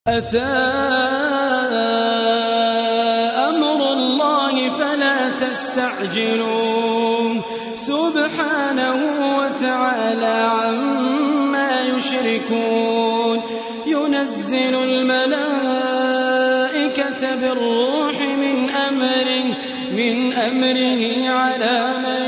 أتى أمر الله فلا تستعجلوه سبحانه وتعالى عما يشركون ينزل الملائكة بالروح من أمره على من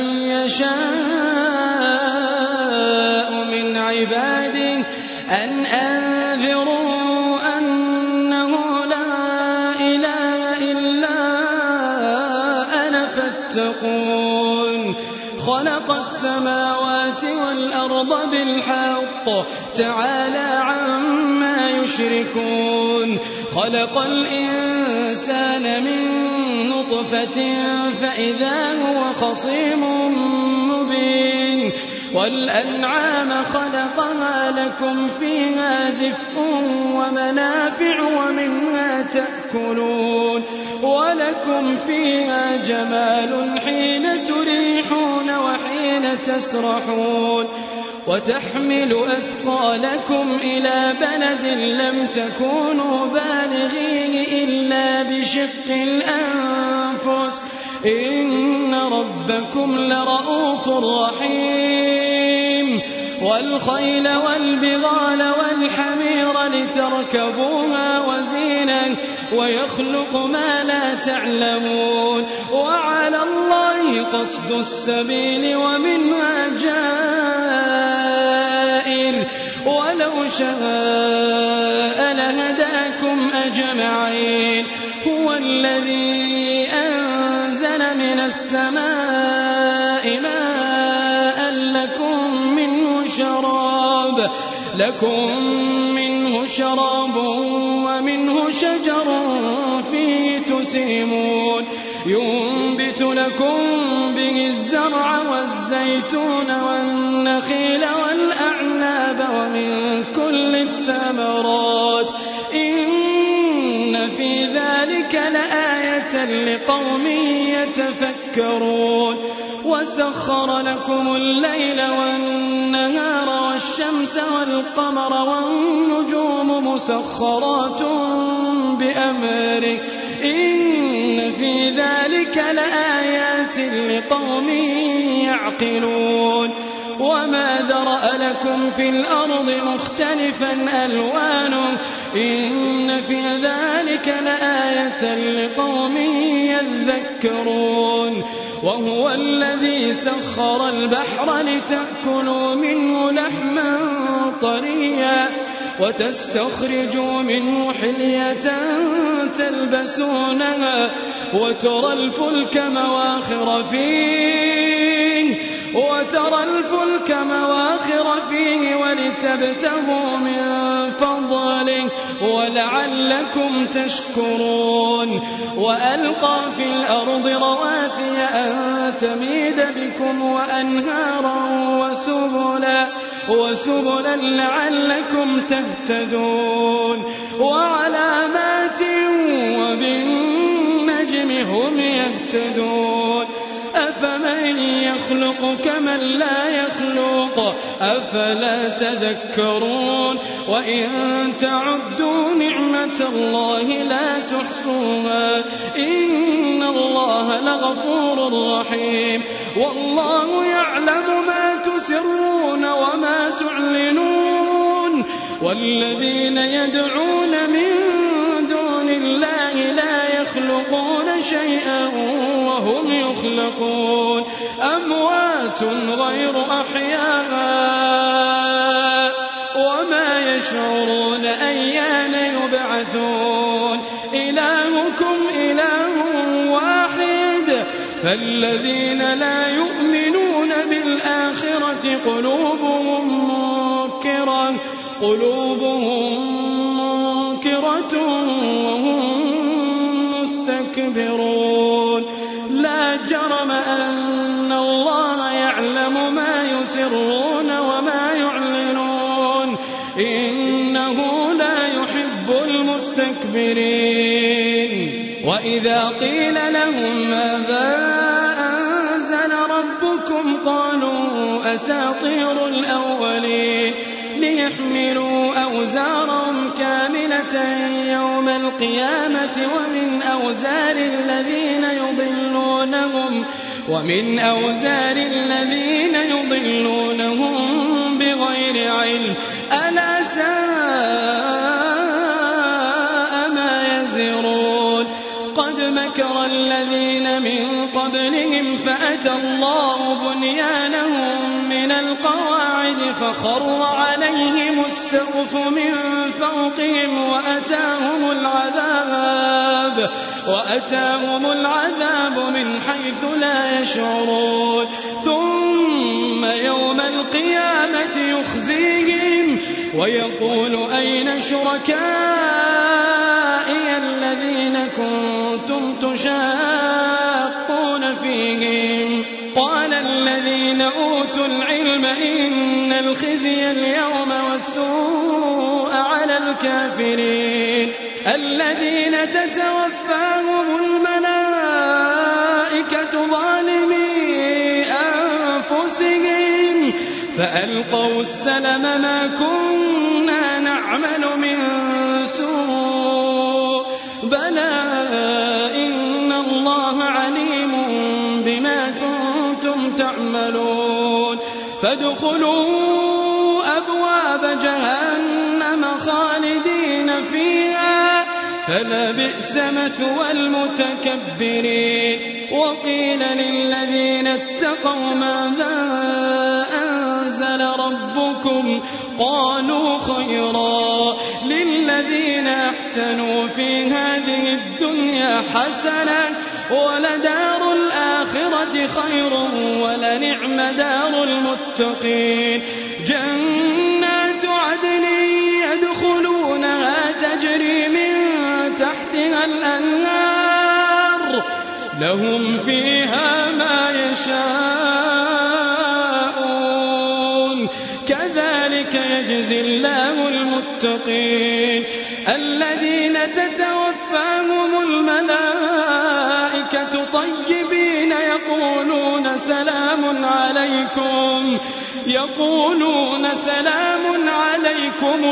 يشاء من عباده أن أنذروا أنه لا إله إلا أنا فاتقون خلق السماوات والأرض بالحق تعالى عما يشركون خلق الإنسان من نطفة فإذا هو خصيم مبين والأنعام خلقها لكم فيها دفء ومنافع ومنها تأكلون ولكم فيها جمال حين تريحون وحين تسرحون وتحمل أثقالكم إلى بلد لم تكونوا بالغيه إلا بشق الأنفس إن ربكم لرؤوف رحيم والخيل والبغال والحمير لتركبوها وزينا ويخلق ما لا تعلمون وعلى الله قصد السبيل ومنها جائر ولو شاء لهداكم أجمعين هو الذي أنزل من السماء ماء لكم منه شراب ومنه شجر فيه تسيمون ينبت لكم به الزرع والزيتون والنخيل والأعناب ومن كل الثمرات إن في ذلك لآية لقوم يتفكرون وسخر لكم الليل والنهار والشمس والقمر والنجوم مسخرات بأمره إن في ذلك لآيات لقوم يعقلون وما ذرأ لكم في الأرض مختلفا ألوانه إن في ذلك لآية لقوم يذكرون وهو الذي سخر البحر لتأكلوا منه لحما طريا وتستخرجوا منه حلية تلبسونها وترى الفلك مواخر فيه ولتبتغوا من فضله ولعلكم تشكرون وألقى في الأرض رواسي أن تميد بكم وأنهارا وسبلا لعلكم تهتدون وعلامات وبالنجم هم يهتدون أفمن يخلق كمن لا يخلق أفلا تذكرون وإن تعدوا نعمة الله لا تحصوها إن الله لغفور رحيم والله يعلم ما تسرون وما تعلنون والذين يدعون من دون الله لا يخلقون شيئا وهم يخلقون أموات غير أحياء وما يشعرون أيان يبعثون إلهكم إله واحد فالذين لا يؤمنون بالآخرة قلوبهم منكرة وهم مستكبرون لا جرم أن الله يعلم ما يسرون وما يعلنون إنه لا يحب المستكبرين وإذا قيل لهم ماذا أنزل ربكم ربكم قالوا أساطير الأولين ليحملوا أوزارهم كاملة يوم القيامة ومن أوزار الذين يضلونهم بغير علم ألا ساء ما يزرون قد مكر الذين من قبلهم فأتى الله بنيانهم من القواعد فخر عليهم السقف من فوقهم وأتاهم العذاب من حيث لا يشعرون ثم يوم القيامة يخزيهم ويقول أين شركائي الذين كنتم تشاقون فيهم قال الذين أوتوا العلم إن الخزي اليوم والسوء على الكافرين الذين تتوفاهم الملائكة ظالمي أنفسهم فألقوا السلم ما كنا نعمل من سوء بلى إن الله عليم بما كنتم تعملون فادخلوا أبواب جهنم خالدين فيها فلبئس مثوى المتكبرين وقيل للذين اتقوا ماذا أنزل ربكم قالوا خيرا للذين أحسنوا في هذه الدنيا حسنة ولدار الآخرة خير ولنعم دار المتقين جنات عدن يدخلونها تجري من تحتها الأنهار لهم فيها ما يشاءون كذلك يجزي الله المتقين الذين تتوفاهم الملائكة طيبين يقولون سلام عليكم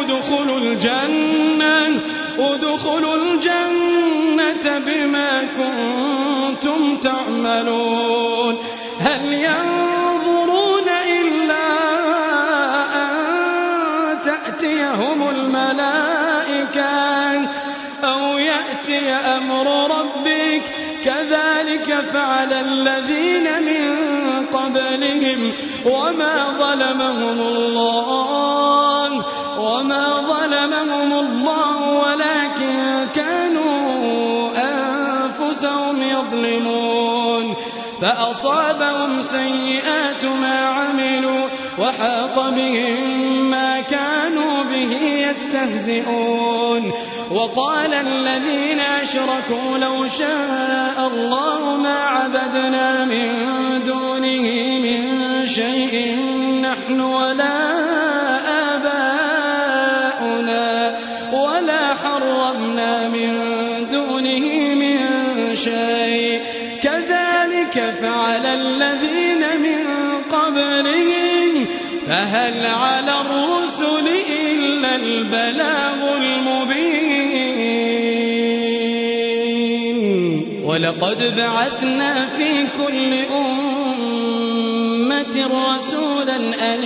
ادخلوا الجنة بما كنتم تعملون هل ينظرون إلا أن تأتيهم الملائكة أو يأتي أمر ربك كذلك فعل الذين من قبلهم وما ظلمهم الله ولكن كانوا أنفسهم يظلمون فأصابهم سيئات ما عملوا وحاق بهم ما كانوا به يستهزئون وقال الذين أشركوا لو شاء الله ما عبدنا من دونه من شيء نحن ولا آباؤنا ولا حرمنا من دونه من شيء كذلك فعل الذين من قبلهم فهل على الرسل إلا البلاغ المبين ولقد بعثنا في كل أمة رسولا أن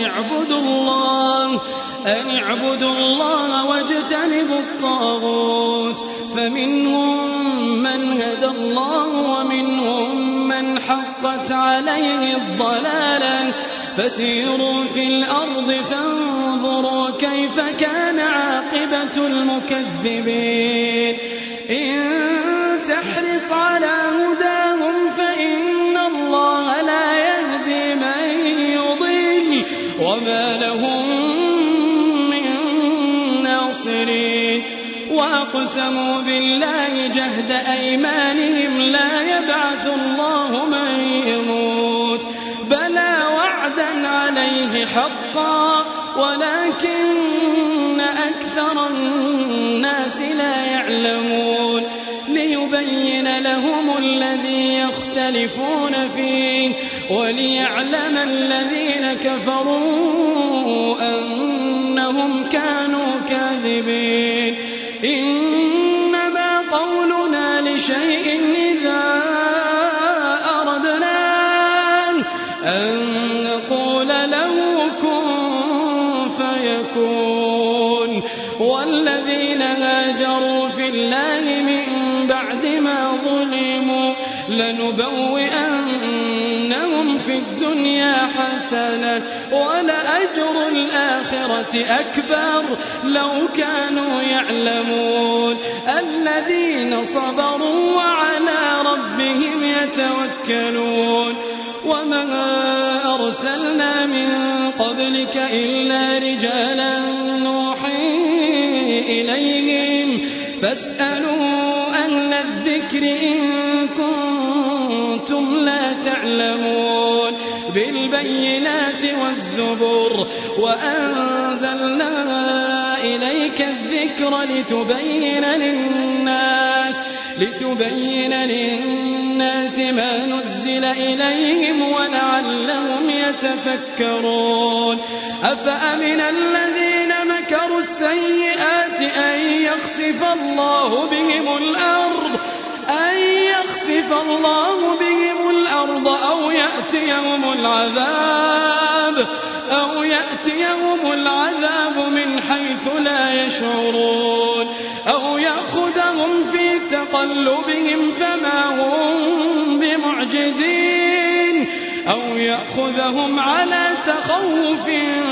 اعبدوا الله واجتنبوا الطاغوت فمنهم من هدى الله ومنهم من حقت عليه الضلالة فسيروا في الأرض فانظروا كيف كان عاقبة المكذبين إن تحرص على هداهم فإن الله لا يهدي من يضل وما لهم من ناصرين وأقسموا بالله جهد أيمانهم لا يبعث الله من يموت بلى وعدا عليه حقا ولكن أكثر الناس لا يعلمون ليبين لهم الذي يختلفون فيه وليعلم الذين كفروا أنهم كانوا كاذبين. إنما قولنا لشيء إذا أردناه أن نقول له كن فيكون. والذين هاجروا في الله من بعد ما ظلموا لنبوئنهم في الدنيا حسنة ولأجر الآخرة أكبر لو كانوا يعلمون. الذين صبروا وعلى ربهم يتوكلون. وما أرسلنا من قبلك إلا رجالا نوحي إليهم فاسألوا أهل الذكر إن كنتم لا تعلمون. بالبينات والزبر وأنزلنا إليك الذكر لتبين للناس ما نزل إليهم ولعلهم يتفكرون. أفأمن الذين مكروا السيئات أن يخسف الله بهم الأرض أو يأتيهم العذاب من حيث لا يشعرون أو يأخذهم في تقلبهم فما هم بمعجزين أو يأخذهم على تخوف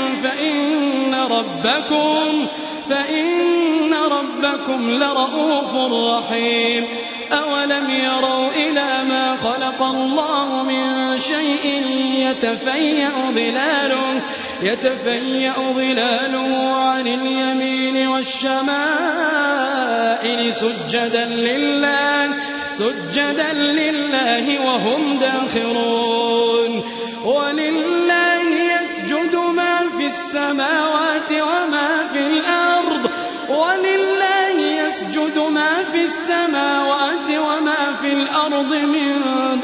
فإن ربكم لرؤوف رحيم. أولم يروا إلى ما خلق الله من شيء يتفيأ ظلاله عن اليمين والشمائل سجدا لله وهم داخرون. ولله يسجد ما في السماوات وما في الأرض من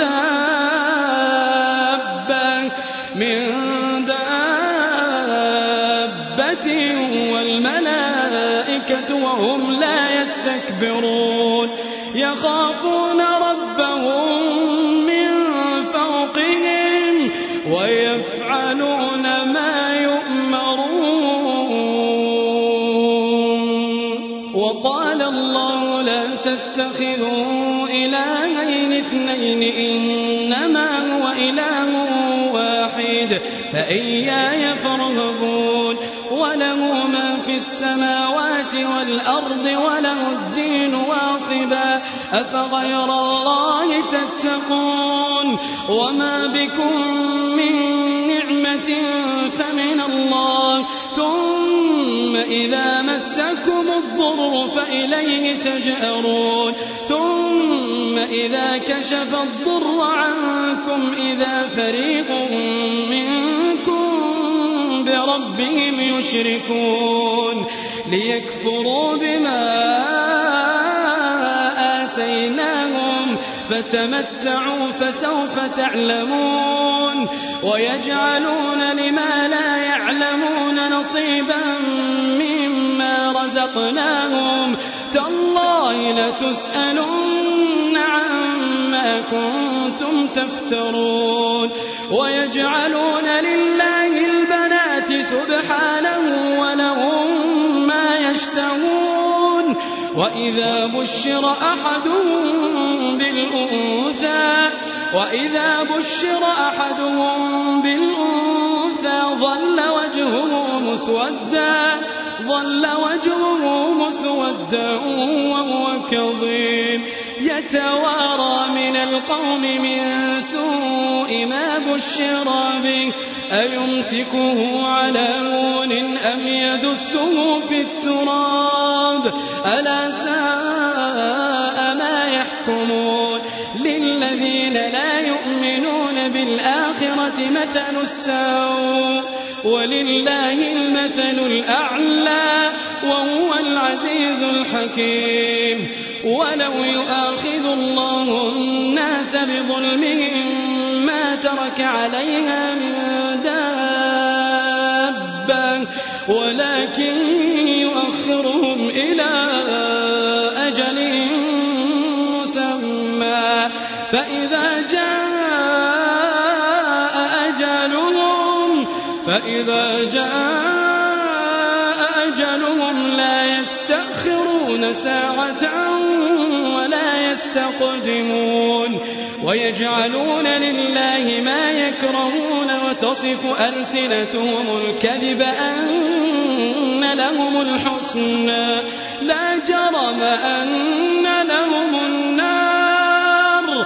دابة والملائكة وهم لا يستكبرون. يخافون ربهم من فوقهم ويفعلون ما يؤمرون. وقال الله لا تتخذوا إلهين اثنين إنما هو إله واحد فإياي فارهبون. وله ما في السماوات والأرض وله الدين واصبا أفغير الله تتقون. وما بكم من نعمة فمن الله ثم إذا مسكم الضر فإليه تجأرون. ثم إذا كشف الضر عنكم إذا فريق منكم بربهم يشركون. ليكفروا بما آتيناهم فتمتعوا فسوف تعلمون. ويجعلون لما لا يعلمون نصيبا مما رزقناهم تالله لتسألن عما كنتم تفترون. ويجعلون لله البنات سبحانه ولهم ما يشتهون. وإذا بشر أحدهم بالأنثى ظل وجهه مسودا وهو كظيم يتوارى من القوم من سوء ما بشر به أيمسكه على هون أم يدسه في التراب ألا ساء ما يحكمون. للذين لا يؤمنون بالآخرة مثل السوء ولله المثل الأعلى وهو العزيز الحكيم. ولو يؤاخذ الله الناس بظلمهم ما ترك عليها من دابة ولكن يؤخرهم إلى أجل مسمى فإذا جاء أجلهم لا يستأخرون ساعة ولا يستقدمون. ويجعلون لله ما يكرهون وتصف ألسنتهم الكذب أن لهم الحسنى لا جرم أن لهم النار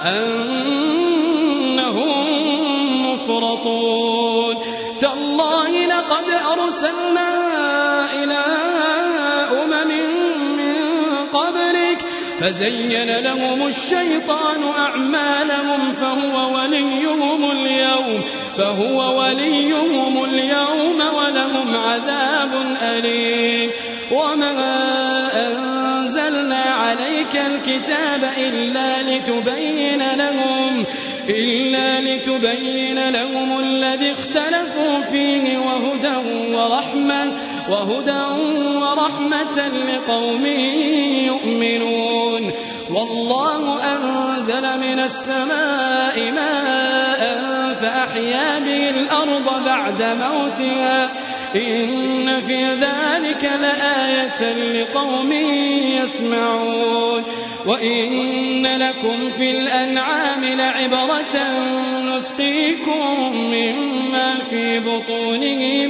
وأنهم مفرطون. تالله لقد أرسلنا إلى أمم من قبلك فزين لهم الشيطان أعمالهم فهو وليهم اليوم ولهم عذاب أليم. وما أنزلنا عليك الكتاب إلا لتبين لهم الذي اختلفوا فيه وهدى ورحمة لقوم يؤمنون. والله أنزل من السماء ماء فأحيا به الأرض بعد موتها إن في ذلك لآية لقوم يسمعون. وإن لكم في الأنعام لعبرة نسقيكم مما في بطونه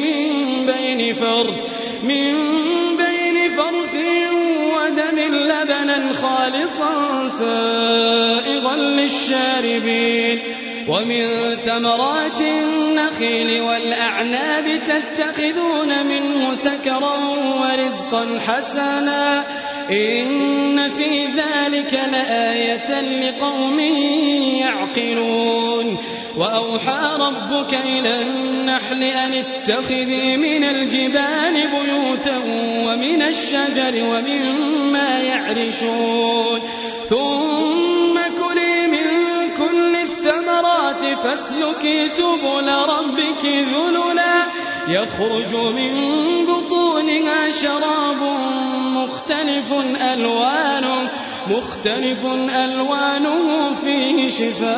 من بين فرث ودم لبنا خالصا سائغا للشاربين. ومن ثمرات النخيل والأعناب تتخذون منه سكرا ورزقا حسنا إن في ذلك لآية لقوم يعقلون. وأوحى ربك إلى النحل أن اتخذي من الجبال بيوتا ومن الشجر ومما يعرشون ثم كلي من كل الثمرات فاسلكي سبل ربك ذللا يخرج من بطونها شراب مختلف ألوانه فيه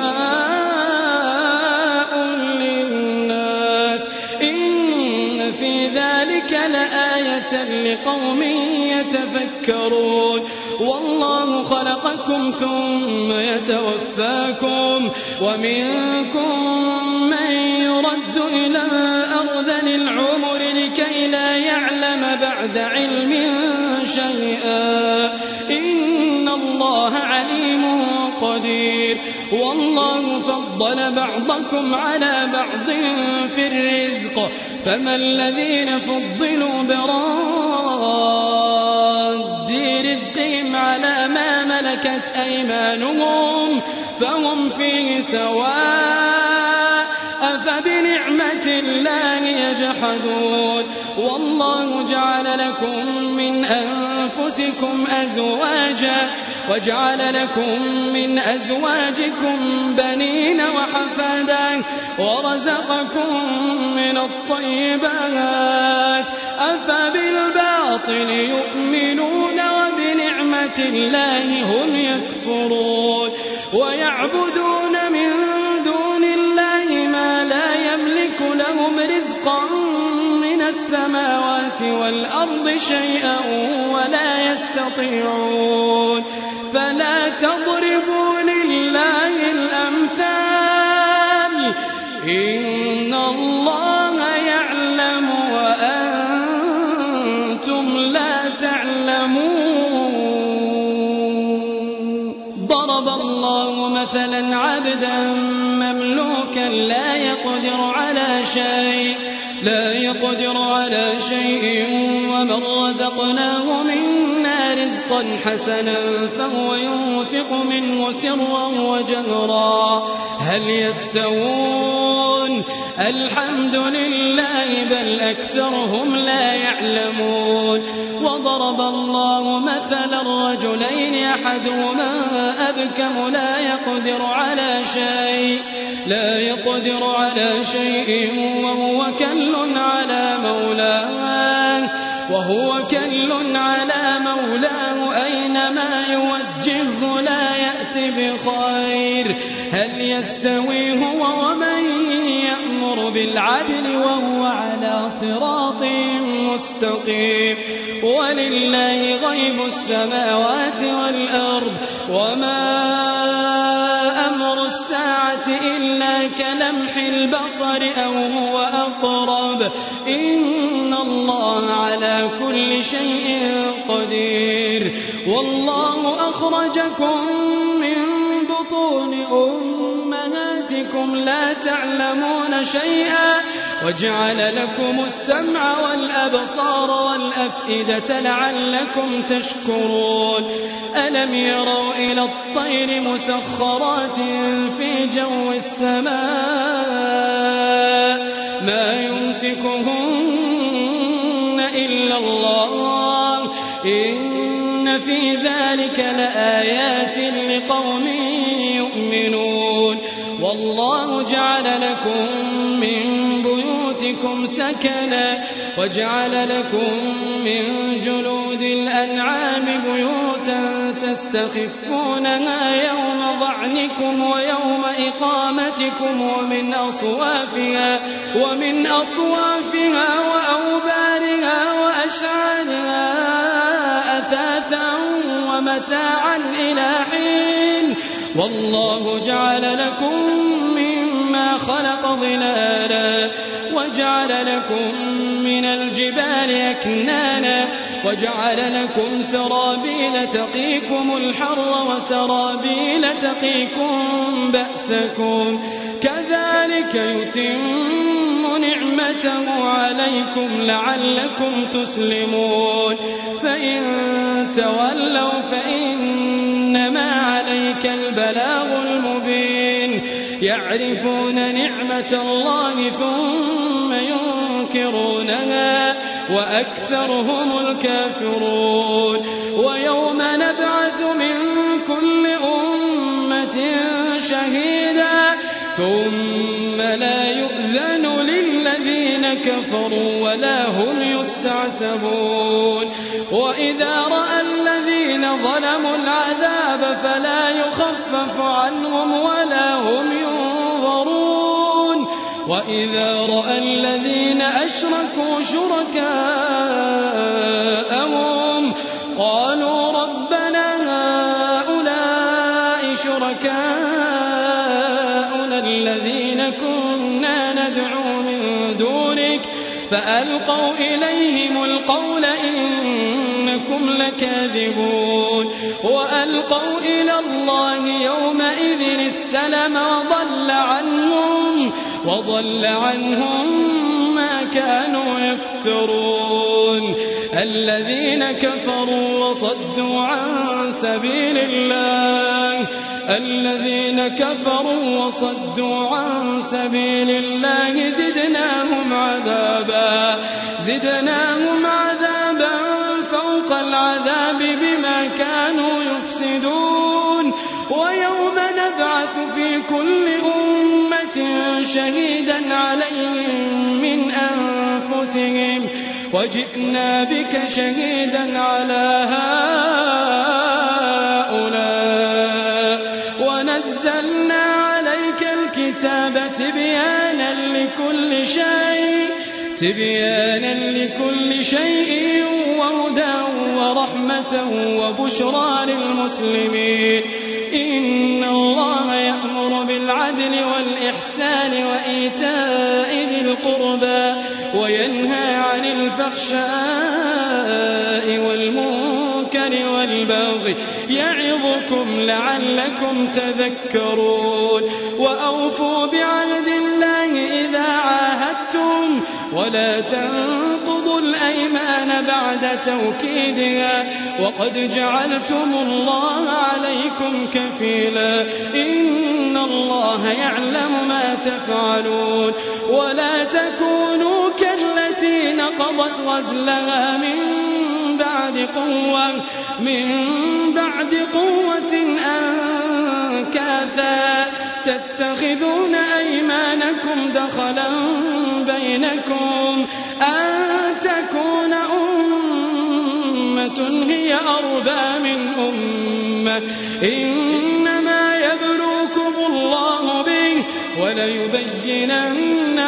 شفاء للناس إن في ذلك لآية لقوم يتفكرون. والله خلقكم ثم يتوفاكم ومنكم من يرد إلى أرذل العمر لكي لا يعلم بعد علم شيئا إن الله عليم قدير. والله فضل بعضكم على بعض في الرزق فما الذين فضلوا براد رزقهم على ما ملكت أيمانهم فهم فيه سواء أفبنعمة الله يجحدون. والله جعل لكم من أنفسكم أزواجا وجعل لكم من أزواجكم بنين وحفادا ورزقكم من الطيبات أفبالباطل يؤمنون وبنعمة الله هم يكفرون. ويعبدون من دون الله ما لا يملك لهم رزقا من السماوات والأرض شيئا ولا يستطيعون. فلا تضربوا لله الأمثال إن الله يعلم وأنتم لا تعلمون. ضرب الله مثلا عبدا مملوكا لا يقدر على شيء ومن رزقناه منا رزقا حسنا فهو ينفق منه سرا وجهرا هل يستوون الحمد لله بل أكثرهم لا يعلمون وضرب الله مثلا رجلين أحدهما أبكم لا يقدر على شيء وهو كل على مولاه أينما يوجهه لا يأتي بخير هل يستوي هو ومن يأمر بالعدل وهو على صراط مستقيم ولله غيب السماوات والأرض وما أمر الساعة إلا كلمح البصر أو هو أقرب إن الله على كل شيء قدير والله أخرجكم من بطون أمهاتكم لا تعلمون شيئا وجعل لكم السمع والأبصار والأفئدة لعلكم تشكرون ألم يروا إلى الطير مسخرات في جو السماء ما يمسكهن إلا الله إن في ذلك لآيات لقوم يؤمنون والله جعل لكم من بيوتكم سكنا وجعل لكم من جلود الأنعام بيوتا تستخفونها يوم ضعنكم ويوم إقامتكم ومن أصوافها وأوبارها وأشعارها أثاثا ومتاعا إلى حين والله جعل لكم مما خلق ظلالا وجعل لكم من الجبال أكنانا وجعل لكم سرابيل تقيكم الحر وسرابيل تقيكم بأسكم كذلك يتم نعمته عليكم لعلكم تسلمون فإن تولوا فإنما عليك البلاغ المبين يعرفون نعمة الله ثم ينكرونها وأكثرهم الكافرون ويوم نبعث من كل أمة شهيدا ثم لا يؤذن للذين كفروا ولا هم يستعتبون وإذا رأى الذين ظلموا العذاب فلا يخفف عنهم ولا هم ينظرون وإذا رأى الذين أشركوا شركاءهم قالوا ربنا هؤلاء شركاؤنا الذين كنا ندعو من دونك فألقوا إليهم القول إنكم لكاذبون وألقوا إلى الله يومئذ السلم وضل عنهم ما كانوا يفترون الذين كفروا وصدوا عن سبيل الله زدناهم عذابا فوق العذاب بما كانوا يفسدون ويوم نبعث في كل أمة شهيدا عليهم من أنفسهم وجئنا بك شهيدا على هؤلاء ونزلنا عليك الكتاب تبيانا لكل شيء وهدى ورحمة وبشرى للمسلمين إن الله يأمر بالعدل والإحسان وإيتاء ذي القربى وينهى عن الفحشاء والمنكر والبغي يعظكم لعلكم تذكرون وأوفوا بعهد الله إذا عاهدتم ولا تنقضوا الأيمان بعد توكيدها وقد جعلتم الله عليكم كفيلا إن الله يعلم ما تفعلون ولا تكونوا كالتي نقضت غزلها من بعد قوة أنكاثا تتخذون أيمانكم دخلا بينكم أن تكون أمة هي أربى من أمة إنما يبلوكم الله به وليبينن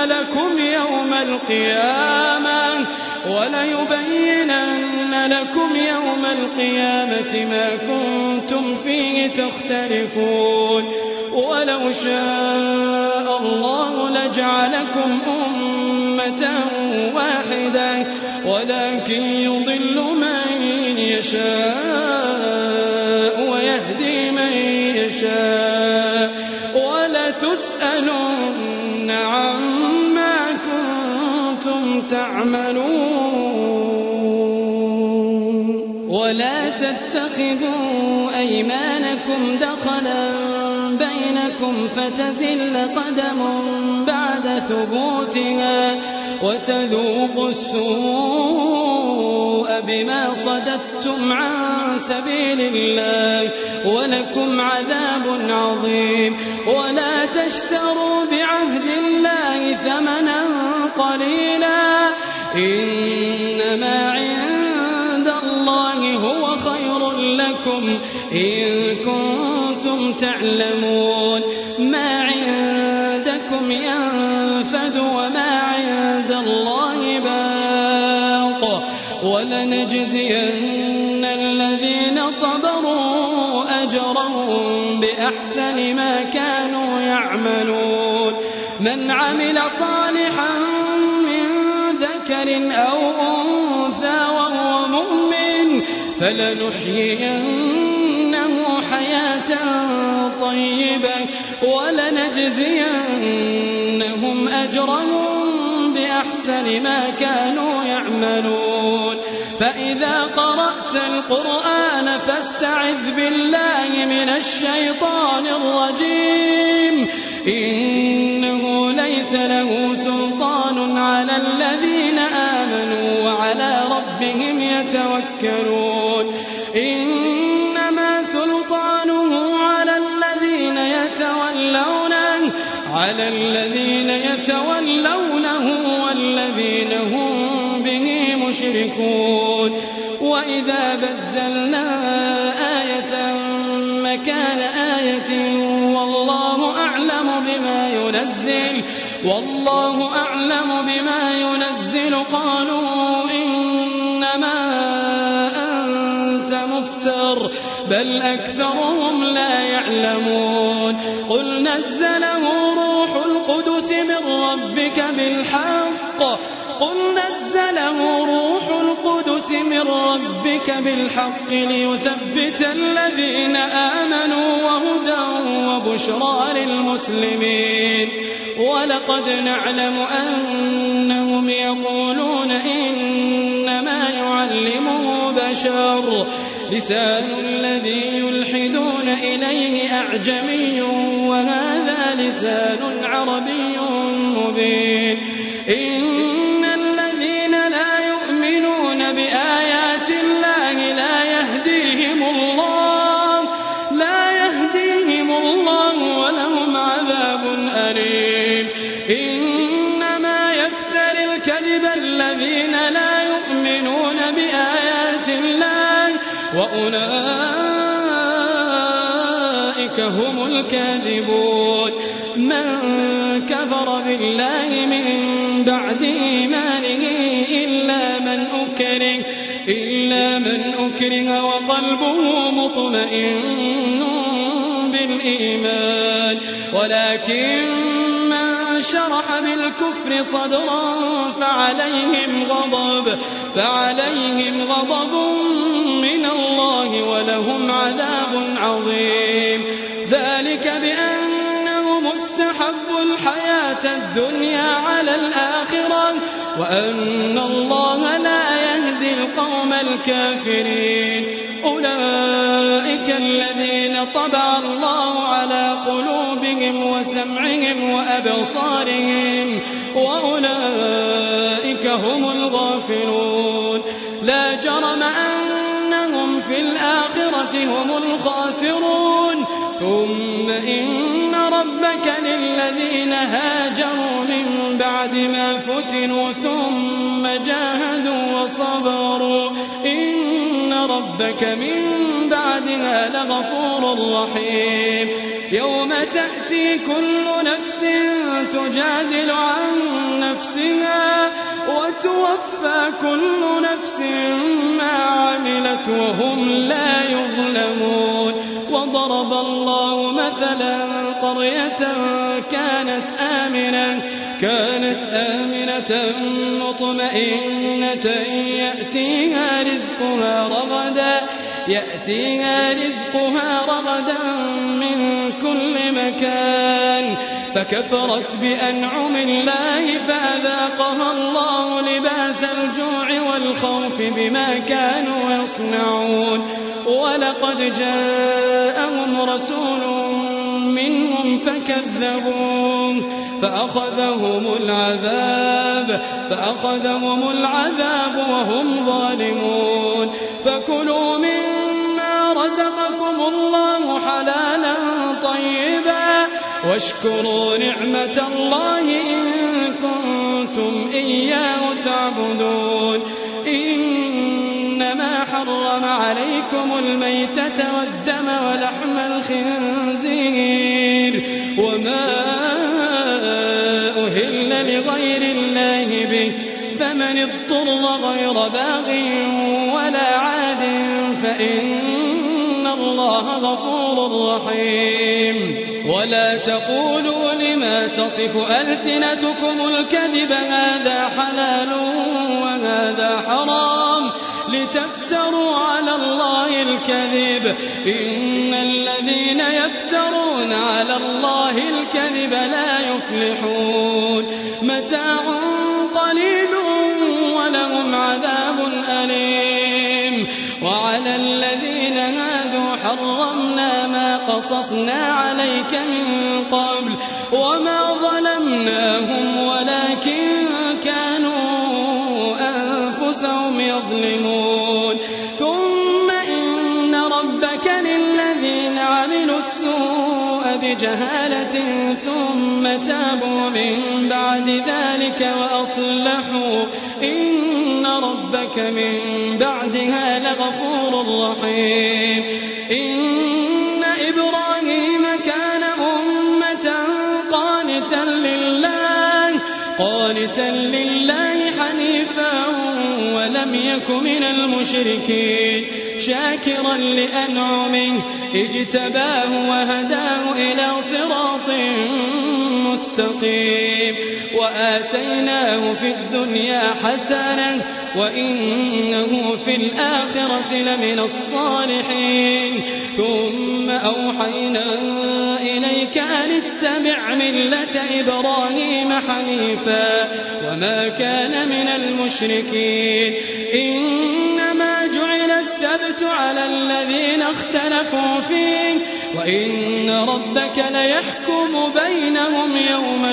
لكم يوم القيامة ما كنتم فيه تختلفون ولو شاء الله لجعلكم أمة واحدة ولكن يضل من يشاء ويهدي من يشاء ولتسألن عما كنتم تعملون ولا تتخذوا أيمانكم دخلا بينكم فتزل قدم بعد ثبوتها وتذوقوا السوء بما صددتم عن سبيل الله ولكم عذاب عظيم ولا تشتروا بعهد الله ثمنا قليلا إنما عند الله هو خير لكم إن كنتم تعلمون ما عندكم ينفد وما عند الله باق ولنجزين الذين صبروا أجرهم بأحسن ما كانوا يعملون من عمل صالحا من ذكر أو أنثى وهو مؤمن فلنحيينه حياة طيبة ولنجزينهم أجرهم بأحسن ما كانوا يعملون فإذا قرأت القرآن فاستعذ بالله من الشيطان الرجيم إنه ليس له سلطان على الذين آمنوا وعلى ربهم يتوكلون إنما سلطانه على الذين يتولونه والذين هم به مشركون وإذا بدلنا آية مكان آية والله أعلم بما ينزل قالوا إنما أنت مفتر بل أكثرهم لا يعلمون قل نزله روح القدس من ربك بالحق ليثبت الذين آمنوا وهدى وبشرى للمسلمين ولقد نعلم أنهم يقولون إنما يعلمه بشر لسان الذي يلحدون إليه أعجمي وهذا لسان عربي مبين إن الذين لا يؤمنون بآيات الله لا يهديهم الله ولهم عذاب أليم إنما يفتري الكذب الذين لا يؤمنون بآيات الله وأولئك هم الكاذبون من كفر بالله من بعد إيمانه إلا من أكره وقلبه مطمئن بالإيمان ولكن من شرح بالكفر صدرا فعليهم غضب من الله ولهم عذاب عظيم ذلك بأنه مستحب الحياة الدنيا على الآخرة وأن الله لا يهدي القوم الكافرين. أولئك الذين طبع الله على قلوبهم وسمعهم وأبصارهم وأولئك هم الغافلون. لا جرم أنهم في الآخرة هم الخاسرون. ثم إن ربك للذين هاجروا من بعد ما فتنوا ثم جاهدوا وصبروا إن ربك من بعدها لغفور رحيم. يوم تأتي كل نفس تجادل عن نفسها وتوفى كل نفس ما عملت وهم لا يظلمون. وضرب الله مثلا قرية كانت آمنة مطمئنة يأتيها رزقها رغدا من كل مكان فكفرت بأنعم الله فأذاقها الله لباس الجوع والخوف بما كانوا يصنعون. ولقد جاءهم رسول منهم فكذبوه فأخذهم العذاب وهم ظالمون. فكلوا مما رزقكم الله حلالا طيبا واشكروا نعمة الله إن كنتم إياه تعبدون. إنما حرم عليكم الميتة والدم ولحم الخنزير وما أهل لغير الله به فمن اضطر غير باغ ولا عاد فإن الله غفور رحيم. ولا تقولوا لما تصف ألسنتكم الكذب هذا حلال وهذا حرام لتفتروا على الله الكذب إن الذين يفترون على الله الكذب لا يفلحون. متاع قليل ولهم عذاب أليم. وعلى الذين هادوا حرمنا ما قصصنا عليك من قبل وما ظلمناهم ولكن كانوا أنفسهم يظلمون. ثم إن ربك للذين عملوا السوء بجهالة ثم تابوا من بعد ذلك وأصلحوا إن ربك من بعدها لغفور رحيم. إن إبراهيم كان أمة قانتا لله حنيفا ولم يك من المشركين شاكرا لأنعمه اجتباه وهداه إلى صراط مستقيم. وآتيناه في الدنيا حسنة وإنه في الآخرة لمن الصالحين. ثم أوحينا إليك أن اتبع ملة إبراهيم حنيفا وما كان من المشركين. إنما جعل السبت على الذين اختلفوا فيه وإن ربك ليحكم بينهم يوم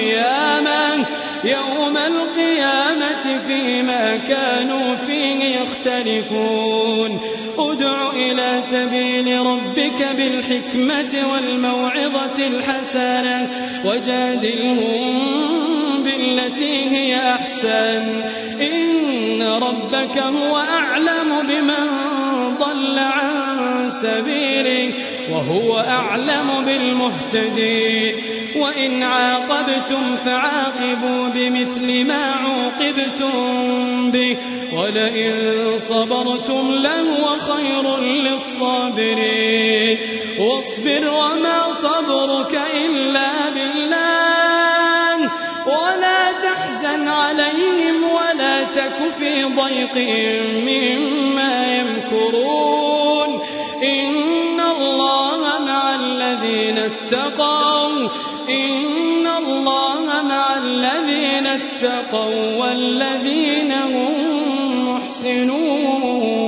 القيامة فيما كانوا فيه يختلفون. ادع إلى سبيل ربك بالحكمة والموعظة الحسنة وجادلهم بالتي هي أحسن إن ربك هو أعلم بمن ضل عن سبيله وهو أعلم بالمهتدين. وإن عاقبتم فعاقبوا بمثل ما عوقبتم به ولئن صبرتم لهو خير للصابرين. واصبر وما صبرك إلا بالله ولا تحزن عليهم ولا تك في ضيق مما يمكرون. إن الله مع الذين اتقوا اتقوا والذين هم محسنون.